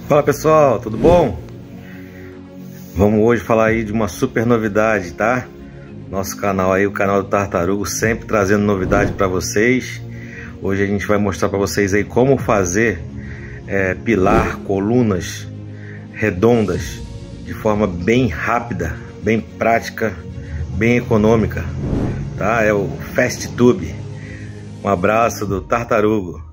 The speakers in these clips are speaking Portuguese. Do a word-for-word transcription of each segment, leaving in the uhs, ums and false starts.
Fala pessoal, tudo bom? Vamos hoje falar aí de uma super novidade, tá? Nosso canal aí, o canal do Tartarugo, sempre trazendo novidade para vocês. Hoje a gente vai mostrar para vocês aí como fazer é, pilar, colunas redondas de forma bem rápida, bem prática, bem econômica, tá? É o FastTube. Um abraço do Tartarugo.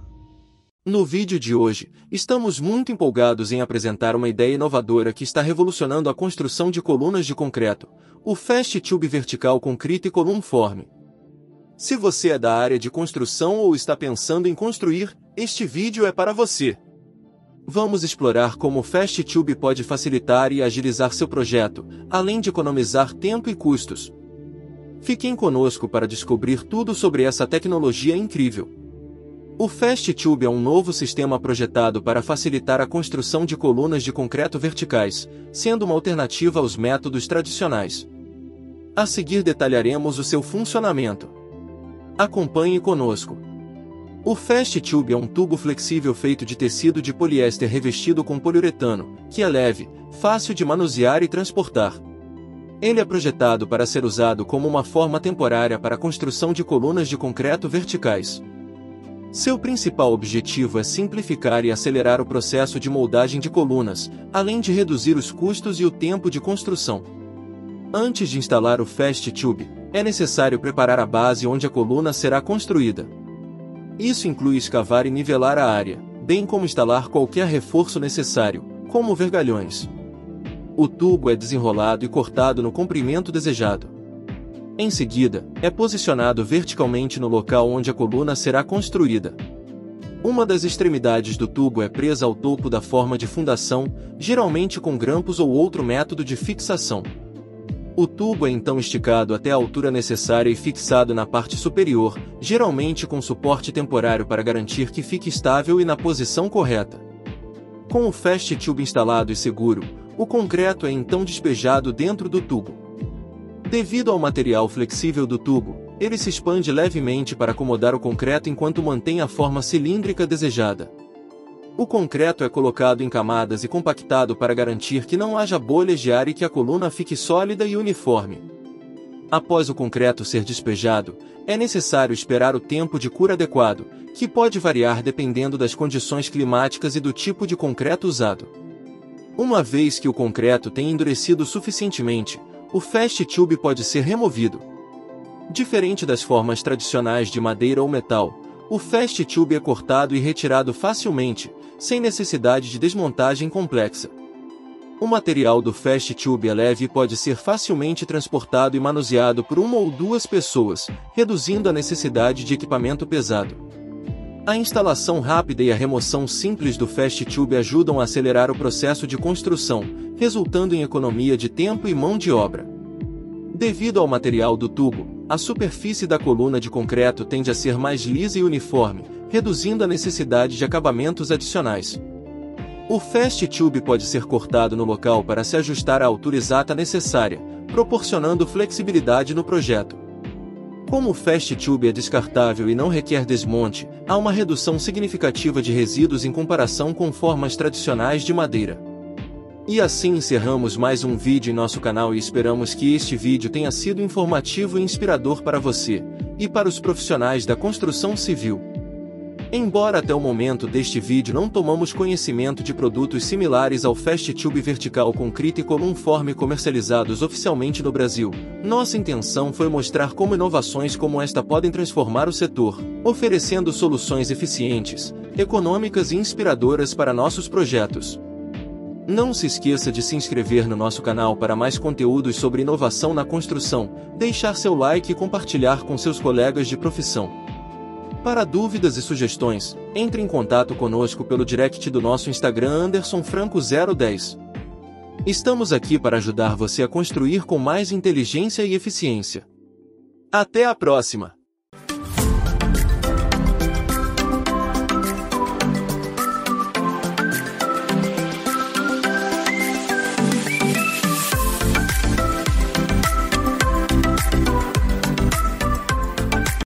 No vídeo de hoje, estamos muito empolgados em apresentar uma ideia inovadora que está revolucionando a construção de colunas de concreto, o FastTube Vertical Concrete Columnform. Se você é da área de construção ou está pensando em construir, este vídeo é para você. Vamos explorar como o FastTube pode facilitar e agilizar seu projeto, além de economizar tempo e custos. Fiquem conosco para descobrir tudo sobre essa tecnologia incrível. O FastTube é um novo sistema projetado para facilitar a construção de colunas de concreto verticais, sendo uma alternativa aos métodos tradicionais. A seguir detalharemos o seu funcionamento. Acompanhe conosco. O FastTube é um tubo flexível feito de tecido de poliéster revestido com poliuretano, que é leve, fácil de manusear e transportar. Ele é projetado para ser usado como uma forma temporária para a construção de colunas de concreto verticais. Seu principal objetivo é simplificar e acelerar o processo de moldagem de colunas, além de reduzir os custos e o tempo de construção. Antes de instalar o FastTube, é necessário preparar a base onde a coluna será construída. Isso inclui escavar e nivelar a área, bem como instalar qualquer reforço necessário, como vergalhões. O tubo é desenrolado e cortado no comprimento desejado. Em seguida, é posicionado verticalmente no local onde a coluna será construída. Uma das extremidades do tubo é presa ao topo da forma de fundação, geralmente com grampos ou outro método de fixação. O tubo é então esticado até a altura necessária e fixado na parte superior, geralmente com suporte temporário para garantir que fique estável e na posição correta. Com o FastTube instalado e seguro, o concreto é então despejado dentro do tubo. Devido ao material flexível do tubo, ele se expande levemente para acomodar o concreto enquanto mantém a forma cilíndrica desejada. O concreto é colocado em camadas e compactado para garantir que não haja bolhas de ar e que a coluna fique sólida e uniforme. Após o concreto ser despejado, é necessário esperar o tempo de cura adequado, que pode variar dependendo das condições climáticas e do tipo de concreto usado. Uma vez que o concreto tem endurecido suficientemente, o FastTube pode ser removido. Diferente das formas tradicionais de madeira ou metal, o FastTube é cortado e retirado facilmente, sem necessidade de desmontagem complexa. O material do FastTube é leve e pode ser facilmente transportado e manuseado por uma ou duas pessoas, reduzindo a necessidade de equipamento pesado. A instalação rápida e a remoção simples do FastTube ajudam a acelerar o processo de construção, resultando em economia de tempo e mão de obra. Devido ao material do tubo, a superfície da coluna de concreto tende a ser mais lisa e uniforme, reduzindo a necessidade de acabamentos adicionais. O FastTube pode ser cortado no local para se ajustar à altura exata necessária, proporcionando flexibilidade no projeto. Como o FastTube é descartável e não requer desmonte, há uma redução significativa de resíduos em comparação com formas tradicionais de madeira. E assim encerramos mais um vídeo em nosso canal e esperamos que este vídeo tenha sido informativo e inspirador para você, e para os profissionais da construção civil. Embora até o momento deste vídeo não tomamos conhecimento de produtos similares ao FastTube Vertical Concrete Columnform comercializados oficialmente no Brasil, nossa intenção foi mostrar como inovações como esta podem transformar o setor, oferecendo soluções eficientes, econômicas e inspiradoras para nossos projetos. Não se esqueça de se inscrever no nosso canal para mais conteúdos sobre inovação na construção, deixar seu like e compartilhar com seus colegas de profissão. Para dúvidas e sugestões, entre em contato conosco pelo direct do nosso Instagram Anderson Franco zero dez. Estamos aqui para ajudar você a construir com mais inteligência e eficiência. Até a próxima!